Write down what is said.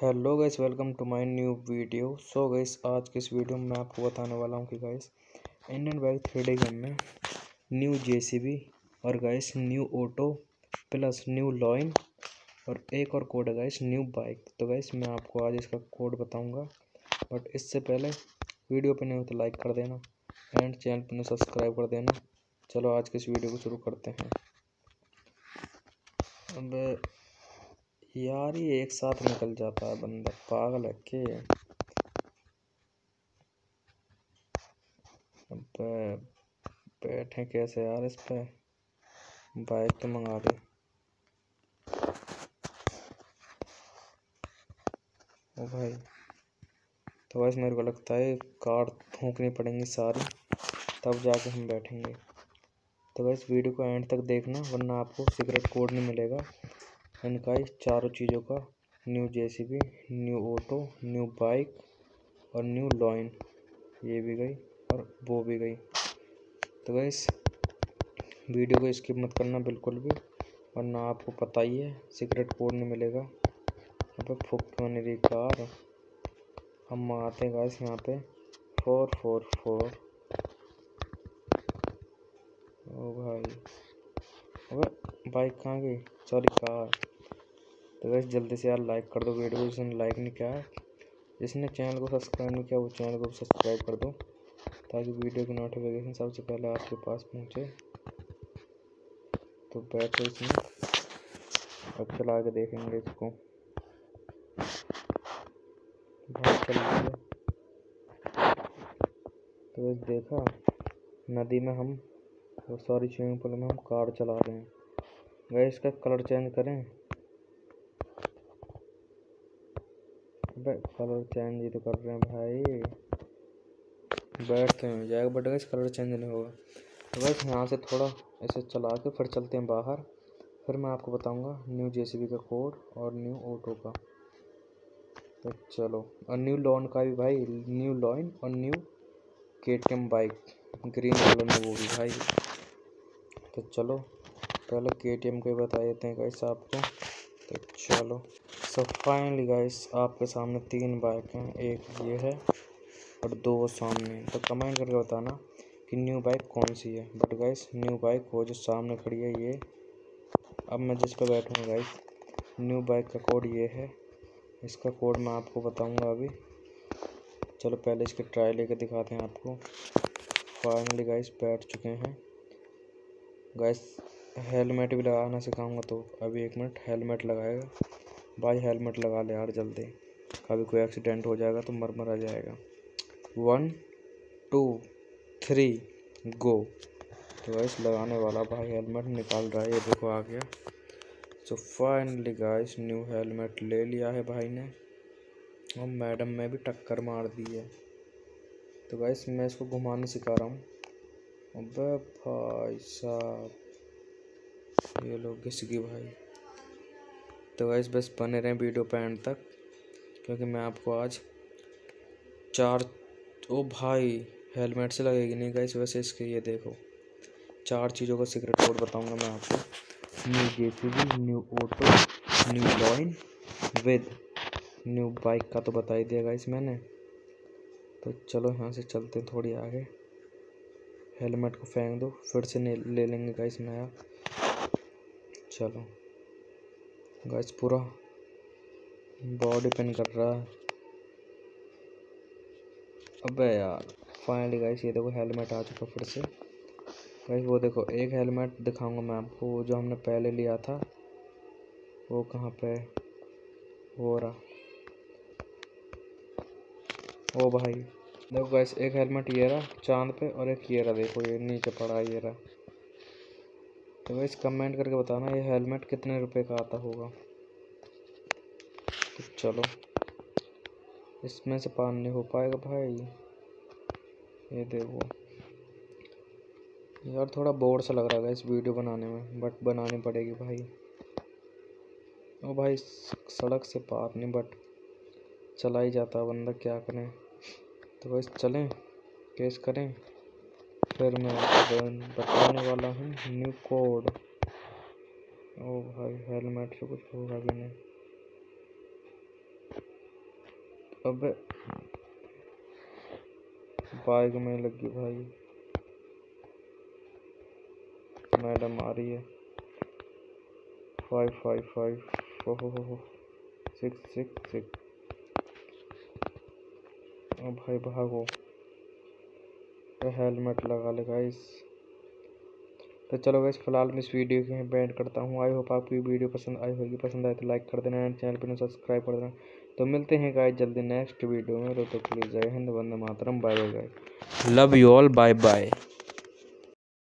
Hello guys, welcome to my new video. So guys, आज के इस वीडियो में मैं आपको बताने वाला हूँ कि guys Indian bike 3D game में न्यू जेसीबी और guys new auto plus new lion और एक और कोड है गाइस न्यू बाइक। तो गाइस मैं आपको आज इसका कोड बताऊंगा, बट इससे पहले वीडियो पे नहीं हो तो लाइक कर देना एंड चैनल पर सब्सक्राइब कर देना। चलो आज के इस वीडियो को शुरू करते हैं। अब यार ये एक साथ निकल जाता है, बंदा पागल है के। अब बैठे कैसे यार इस पे, बाइक तो मंगा दे। ओ भाई, तो वैसे मेरे को लगता है कार फूंकनी पड़ेंगी सारी, तब जाके हम बैठेंगे। तो वैसे वीडियो को एंड तक देखना, वरना आपको सीक्रेट कोड नहीं मिलेगा इनका ही चारों चीज़ों का, new JCB, new auto, new bike और न्यू लॉइन। ये भी गई और वो भी गई। तो गैस वीडियो को स्किप मत करना बिल्कुल भी, वरना आपको पता ही है सीक्रेट कोड नहीं मिलेगा। यहाँ पे फुक होने रही कार। हम आते हैं गैस यहाँ पे 444। ओ भाई, अबे बाइक कहाँ गई, सॉरी कार। तो गैस जल्दी से यार लाइक कर दो वीडियो को, जिसने लाइक नहीं किया है, जिसने चैनल को सब्सक्राइब नहीं किया वो चैनल को सब्सक्राइब कर दो, ताकि वीडियो की नोटिफिकेशन सबसे पहले आपके पास पहुंचे। तो बैठो इसमें, अब चला के देखेंगे इसको। बहुत चल रही है। तो इस देखा, नदी में हम सॉरी स्विमिंग पूल में हम कार चला रहे हैं। गैस इसका कलर चेंज करें। कलर चेंज ही तो कर रहे हैं भाई, बैठते हैं जाएगा, बट गैस कलर चेंज नहीं होगा। तो गैस यहाँ से थोड़ा ऐसे चला के फिर चलते हैं बाहर, फिर मैं आपको बताऊंगा न्यू जेसीबी का कोड और न्यू ऑटो का। तो चलो, और न्यू लॉन का भी भाई, न्यू लॉइन और new KTM bike green colour में वो भी भाई। तो चलो पहले केटीएम के बता देते हैं गाइस आपको। तो चलो, सो फाइनली गाइस आपके सामने 3 बाइक हैं, एक ये है और 2 सामने। तो कमेंट करके बताना कि न्यू बाइक कौन सी है। बट गाइस न्यू बाइक वो जो सामने खड़ी है ये। अब मैं जिस पर बैठूँगा गाइस, न्यू बाइक का कोड ये है। इसका कोड मैं आपको बताऊंगा अभी। चलो पहले इसकी ट्राई लेके दिखाते हैं आपको। फाइनली गाइस बैठ चुके हैं। गाइस हेलमेट भी लगाना सिखाऊंगा, तो अभी 1 मिनट हेलमेट लगाएगा भाई। हेलमेट लगा ले यार जल्दी, कभी कोई एक्सीडेंट हो जाएगा तो मर आ जाएगा। 1 2 3 गो। तो गाइस लगाने वाला भाई, हेलमेट निकाल रहा है, ये देखो आ गया। So finally guys new helmet ले लिया है भाई ने, और मैडम में भी टक्कर मार दी है। तो गाइस मैं इसको घुमाने सिखा रहा हूँ। अबे भाई साहब, ये लोग घिस गई भाई। तो गाइस बस बने रहें वीडियो पे एंड तक, क्योंकि मैं आपको आज 4 ओ भाई हेलमेट से लगेगी नहीं गाइस, वैसे इसके ये देखो 4 चीज़ों का सीक्रेट कोड बताऊंगा मैं आपको। New JCB, new auto, new lion with new bike का तो बता ही दिया गाइस मैंने। तो चलो यहाँ से चलते हैं थोड़ी आगे। हेलमेट को फेंक दो, फिर से ले लेंगे गाइस नया। चलो गाइस पूरा बॉडी पेन कर रहा है। अबे यार फाइनली गाइस ये देखो हेलमेट आ चुका फिर से। गाइस वो देखो एक हेलमेट दिखाऊंगा मैं आपको, वो जो हमने पहले लिया था वो कहाँ पे, वो रहा। ओ भाई देखो गाइस, एक हेलमेट ये रहा चांद पे और एक ये रहा, देखो ये नीचे पड़ा ये रहा। तो गाइस कमेंट करके बताना ये हेलमेट कितने रुपए का आता होगा। तो चलो इसमें से पार नहीं हो पाएगा भाई, ये देखो यार थोड़ा बोर सा लग रहा है इस वीडियो बनाने में, बट बनानी पड़ेगी भाई। ओ भाई सड़क से पार नहीं, बट चला ही जाता है बंदा, क्या करें। तो बस चलें, केस करें, फिर मैं आपको बताने वाला हूँ न्यू कोड। ओ भाई हेलमेट से कुछ होगा भी नहीं। अबे बाइक में लगी भाई, मैडम आ रही है। 555 हो 666। अब भाई भागो, हेलमेट लगा ले गाइस। तो चलो गाइस, फिलहाल मैं इस वीडियो को यहीं एंड करता हूँ। आई होप आपको वीडियो पसंद आई होगी। पसंद आए तो लाइक कर देना एंड चैनल पर सब्सक्राइब कर देना। तो मिलते हैं गाइस जल्दी नेक्स्ट वीडियो में। तो प्लीज़ जय हिंद, वंदे मातरम, bye bye guys, love you all, bye bye.